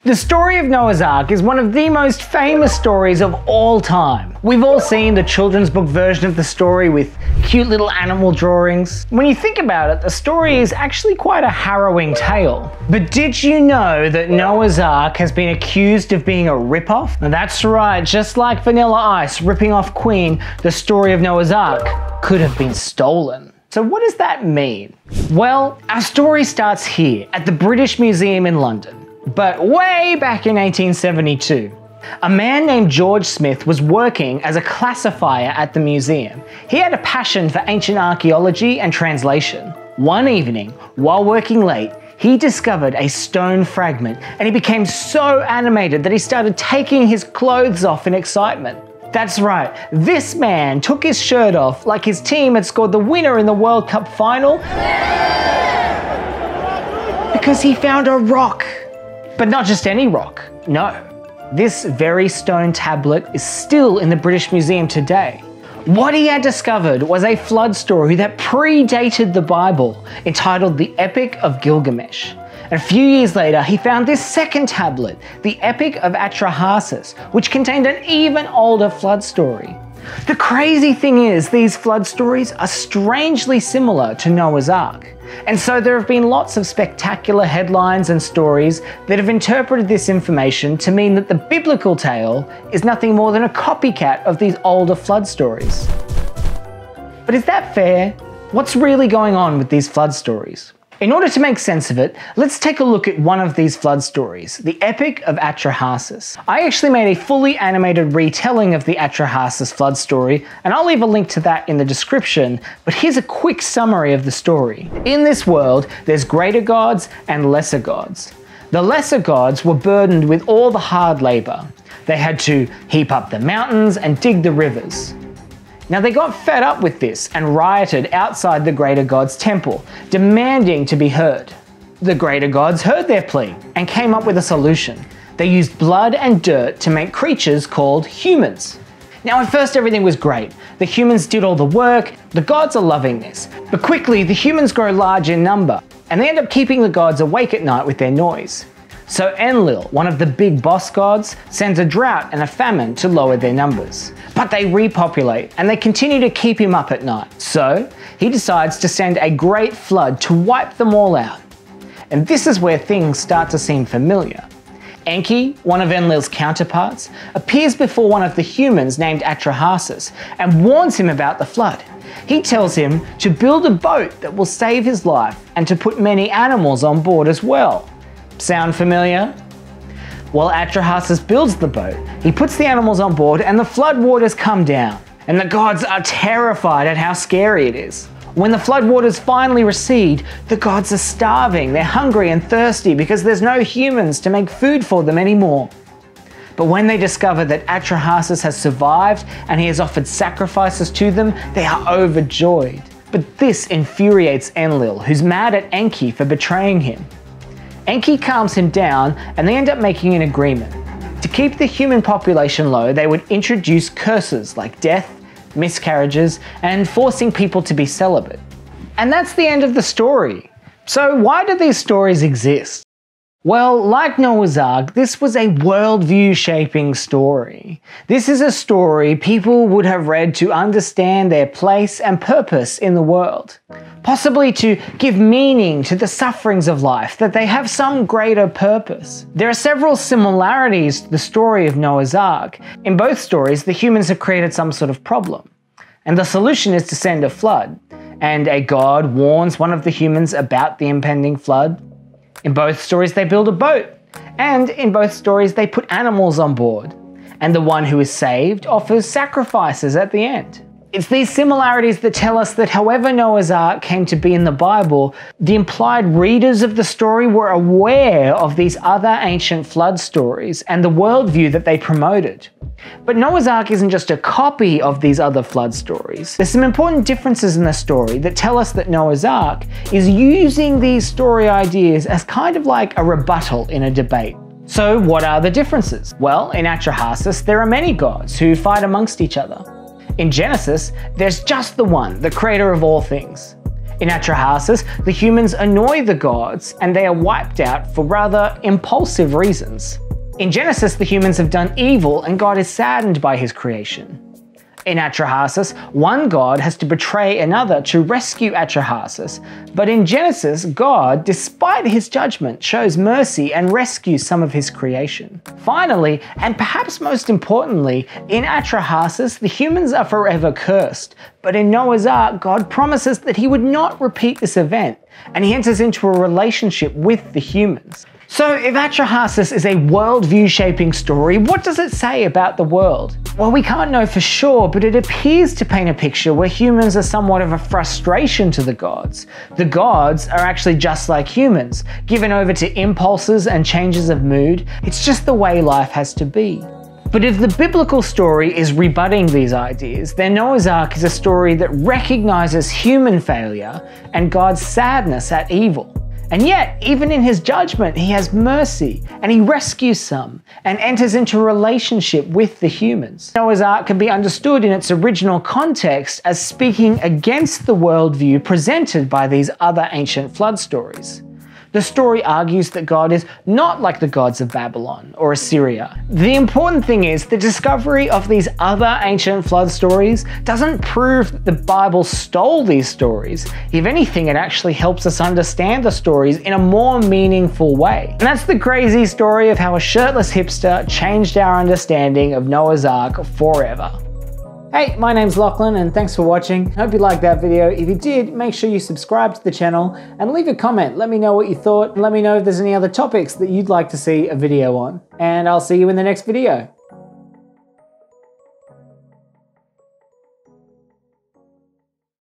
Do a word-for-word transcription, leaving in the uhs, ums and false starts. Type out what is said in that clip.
The story of Noah's Ark is one of the most famous stories of all time. We've all seen the children's book version of the story with cute little animal drawings. When you think about it, the story is actually quite a harrowing tale. But did you know that Noah's Ark has been accused of being a rip-off? That's right, just like Vanilla Ice ripping off Queen, the story of Noah's Ark could have been stolen. So what does that mean? Well, our story starts here at the British Museum in London. But way back in eighteen seventy-two, a man named George Smith was working as a classifier at the museum. He had a passion for ancient archaeology and translation. One evening, while working late, he discovered a stone fragment and he became so animated that he started taking his clothes off in excitement. That's right, this man took his shirt off like his team had scored the winner in the World Cup final because he found a rock. But not just any rock, no. This very stone tablet is still in the British Museum today. What he had discovered was a flood story that predated the Bible, entitled the Epic of Gilgamesh. And a few years later, he found this second tablet, the Epic of Atrahasis, which contained an even older flood story. The crazy thing is, these flood stories are strangely similar to Noah's Ark. And so there have been lots of spectacular headlines and stories that have interpreted this information to mean that the biblical tale is nothing more than a copycat of these older flood stories. But is that fair? What's really going on with these flood stories? In order to make sense of it, let's take a look at one of these flood stories, the Epic of Atrahasis. I actually made a fully animated retelling of the Atrahasis flood story, and I'll leave a link to that in the description, but here's a quick summary of the story. In this world, there's greater gods and lesser gods. The lesser gods were burdened with all the hard labor. They had to heap up the mountains and dig the rivers. Now they got fed up with this and rioted outside the greater gods' temple, demanding to be heard. The greater gods heard their plea and came up with a solution. They used blood and dirt to make creatures called humans. Now at first everything was great. The humans did all the work, the gods are loving this. But quickly the humans grow large in number and they end up keeping the gods awake at night with their noise. So Enlil, one of the big boss gods, sends a drought and a famine to lower their numbers. But they repopulate and they continue to keep him up at night. So he decides to send a great flood to wipe them all out. And this is where things start to seem familiar. Enki, one of Enlil's counterparts, appears before one of the humans named Atrahasis and warns him about the flood. He tells him to build a boat that will save his life and to put many animals on board as well. Sound familiar? Well, Atrahasis builds the boat, he puts the animals on board and the flood waters come down. And the gods are terrified at how scary it is. When the flood waters finally recede, the gods are starving, they're hungry and thirsty because there's no humans to make food for them anymore. But when they discover that Atrahasis has survived and he has offered sacrifices to them, they are overjoyed. But this infuriates Enlil, who's mad at Enki for betraying him. Enki calms him down and they end up making an agreement. To keep the human population low, they would introduce curses like death, miscarriages, and forcing people to be celibate. And that's the end of the story. So why do these stories exist? Well, like Noah's Ark, this was a worldview shaping story. This is a story people would have read to understand their place and purpose in the world. Possibly to give meaning to the sufferings of life, that they have some greater purpose. There are several similarities to the story of Noah's Ark. In both stories, the humans have created some sort of problem. And the solution is to send a flood. And a god warns one of the humans about the impending flood. In both stories, they build a boat. And in both stories, they put animals on board. And the one who is saved offers sacrifices at the end. It's these similarities that tell us that however Noah's Ark came to be in the Bible, the implied readers of the story were aware of these other ancient flood stories and the worldview that they promoted. But Noah's Ark isn't just a copy of these other flood stories. There's some important differences in the story that tell us that Noah's Ark is using these story ideas as kind of like a rebuttal in a debate. So what are the differences? Well, in Atrahasis, there are many gods who fight amongst each other. In Genesis, there's just the one, the creator of all things. In Atrahasis, the humans annoy the gods and they are wiped out for rather impulsive reasons. In Genesis, the humans have done evil and God is saddened by his creation. In Atrahasis, one god has to betray another to rescue Atrahasis, but in Genesis, God, despite his judgment, shows mercy and rescues some of his creation. Finally, and perhaps most importantly, in Atrahasis, the humans are forever cursed, but in Noah's Ark, God promises that he would not repeat this event, and he enters into a relationship with the humans. So if Atrahasis is a worldview shaping story, what does it say about the world? Well, we can't know for sure, but it appears to paint a picture where humans are somewhat of a frustration to the gods. The gods are actually just like humans, given over to impulses and changes of mood. It's just the way life has to be. But if the biblical story is rebutting these ideas, then Noah's Ark is a story that recognizes human failure and God's sadness at evil. And yet, even in his judgment, he has mercy, and he rescues some, and enters into a relationship with the humans. Noah's Ark can be understood in its original context as speaking against the worldview presented by these other ancient flood stories. The story argues that God is not like the gods of Babylon or Assyria. The important thing is the discovery of these other ancient flood stories doesn't prove that the Bible stole these stories. If anything, it actually helps us understand the stories in a more meaningful way. And that's the crazy story of how a shirtless hipster changed our understanding of Noah's Ark forever. Hey, my name's Lachlan and thanks for watching. Hope you liked that video. If you did, make sure you subscribe to the channel and leave a comment. Let me know what you thought and let me know if there's any other topics that you'd like to see a video on. And I'll see you in the next video.